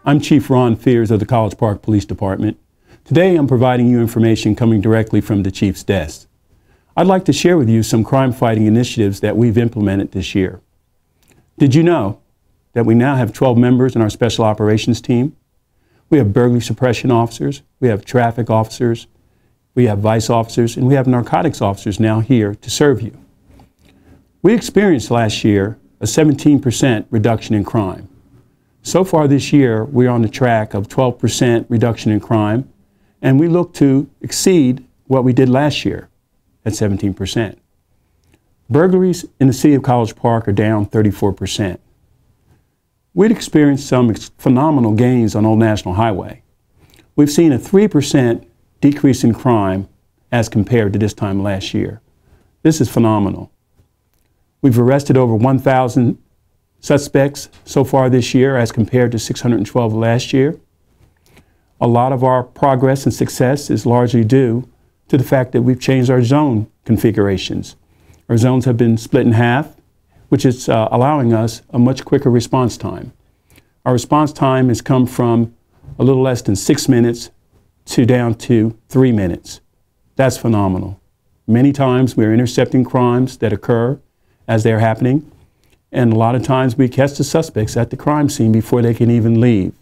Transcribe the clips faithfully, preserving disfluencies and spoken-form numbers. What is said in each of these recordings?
I'm Chief Ron Fears of the College Park Police Department. Today I'm providing you information coming directly from the Chief's desk. I'd like to share with you some crime-fighting initiatives that we've implemented this year. Did you know that we now have twelve members in our Special Operations team? We have burglary suppression officers, we have traffic officers, we have vice officers, and we have narcotics officers now here to serve you. We experienced last year a seventeen percent reduction in crime. So far this year, we're on the track of twelve percent reduction in crime, and we look to exceed what we did last year at seventeen percent. Burglaries in the city of College Park are down thirty-four percent. We'd experienced some phenomenal gains on Old National Highway. We've seen a three percent decrease in crime as compared to this time last year. This is phenomenal. We've arrested over one thousand suspects so far this year as compared to six hundred twelve last year. A lot of our progress and success is largely due to the fact that we've changed our zone configurations. Our zones have been split in half, which is uh, allowing us a much quicker response time. Our response time has come from a little less than six minutes to down to three minutes. That's phenomenal. Many times we're intercepting crimes that occur as they're happening, and a lot of times we catch the suspects at the crime scene before they can even leave.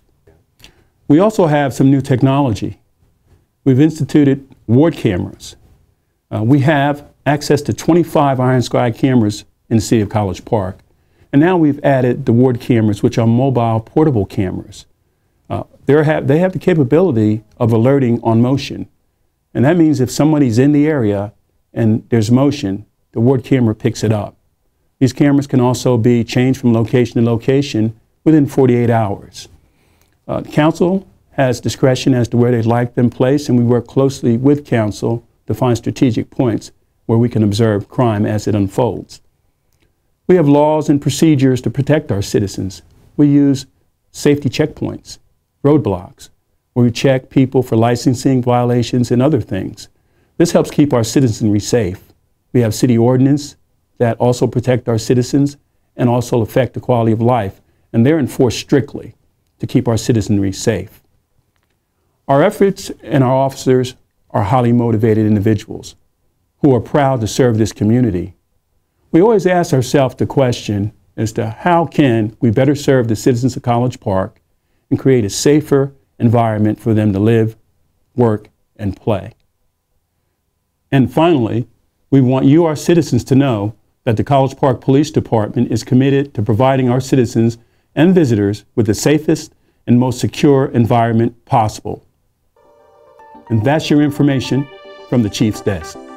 We also have some new technology. We've instituted ward cameras. Uh, we have access to twenty-five Iron Sky cameras in the city of College Park, and now we've added the ward cameras, which are mobile portable cameras. Uh, have, they have the capability of alerting on motion, and that means if somebody's in the area and there's motion, the ward camera picks it up. These cameras can also be changed from location to location within forty-eight hours. Uh, council has discretion as to where they'd like them placed, and we work closely with council to find strategic points where we can observe crime as it unfolds. We have laws and procedures to protect our citizens. We use safety checkpoints, roadblocks, where we check people for licensing violations and other things. This helps keep our citizenry safe. We have city ordinance that also protect our citizens and also affect the quality of life, and they're enforced strictly to keep our citizenry safe. Our efforts and our officers are highly motivated individuals who are proud to serve this community. We always ask ourselves the question as to how can we better serve the citizens of College Park and create a safer environment for them to live, work, and play. And finally, we want you, our citizens, to know that the College Park Police Department is committed to providing our citizens and visitors with the safest and most secure environment possible. And that's your information from the Chief's desk.